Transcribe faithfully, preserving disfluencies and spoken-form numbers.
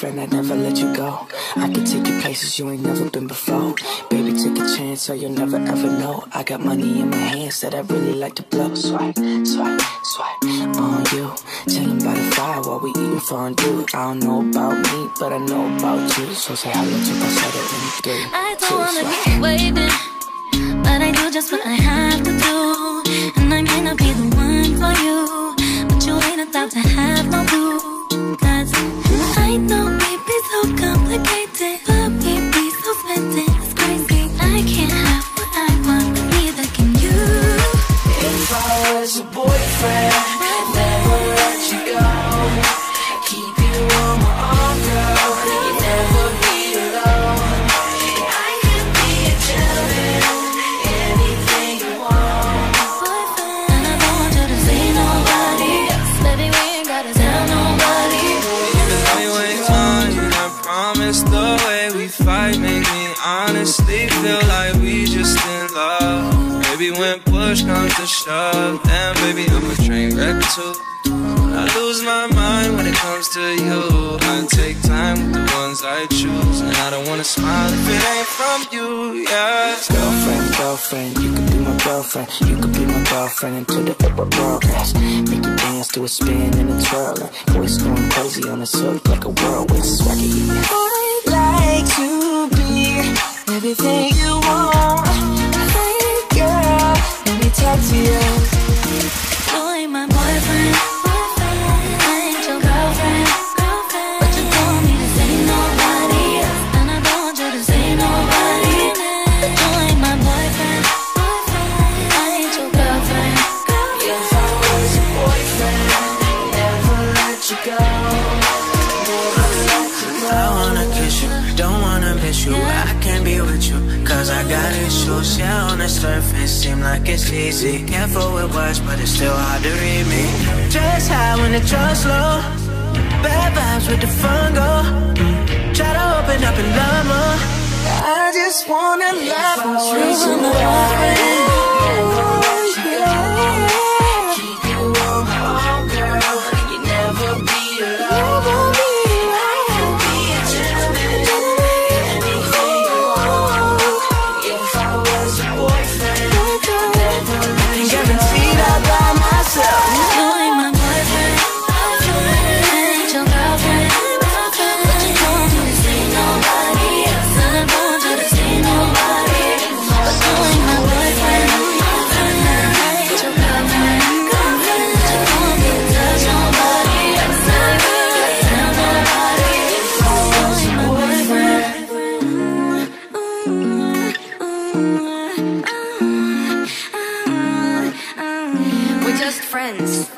boyfriend, I'd never let you go. I can take you places you ain't never been before. Baby, take a chance so you'll never ever know. I got money in my hands that I really like to blow. Swipe, swipe, swipe on you. Chillin' by the fire while we eating fondue. I don't know about me, but I know about you. So say hello to my sweater in three, I don't two, wanna swipe. keep waiting, but I do just what I have to do. And I may not be the one for you, but you ain't about to have no clue. Cause I know we be so complicated, but we be so spending, it's crazy. I can't have what I want, but neither can you. If I was your boyfriend, never let you go. Keep you on my arm, girl. You never be alone. I could be a gentleman, anything you want. Boyfriend, and I don't want you to see nobody else. Baby, we ain't gotta tell nobody. Even though you ain't mine, I promise the way we fight make me honestly feel like we just in love. Baby, when push comes to shove, then baby, I'm a train wreck too. I lose my mind when it comes to you. I take time with the ones I choose, and I don't wanna smile if it ain't from you, yeah. Girlfriend, girlfriend, you could be my girlfriend. You could be my girlfriend until the upper broadcast. Make you dance to a spin and a twirl. Voice going crazy on the hook like a whirlwind. Swaggy. I'd like to be everything you want. Hey girl, let me talk to you. You ain't my boyfriend, I ain't your girlfriend, but you told me to say nobody else, and I don't want you to say nobody else. You ain't my boyfriend, I ain't your girlfriend. If I was your boyfriend, never let you go. Never let you go. I wanna kiss you, don't wanna miss you. I can't be with you, cause I got issues. Yeah, on the surface, seem like it's easy. Careful with words, but it's still hard to read me. Dress high when the trust low. Bad vibes with the fun go. Try to open up and love more. I just wanna love you. You're my boyfriend, never let you go. Keep you on my arm, girl. You never be alone. I can be a gentleman, anything you want. If I was your boyfriend, I'd never let you go. Guaranteed I'll buy myself. You ain't my boyfriend, I ain't your girlfriend, but you told me to say nobody else, and I don't want you to say nobody else. But you ain't my boyfriend, I ain't your girlfriend, but you told me to touch nobody else, and I don't want to tell nobody else. You ain't my boyfriend. We're just friends.